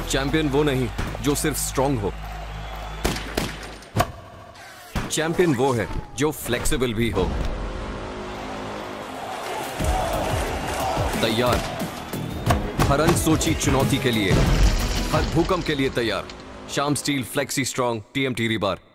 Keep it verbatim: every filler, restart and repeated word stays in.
Champion वो नहीं जो सिर्फ स्ट्रांग हो, चैंपियन वो है जो फ्लेक्सिबल भी हो। तैयार, हर अनसोची चुनौती के लिए, हर भूकंप के लिए तैयार। Shyam steel flexi strong TMT rebar.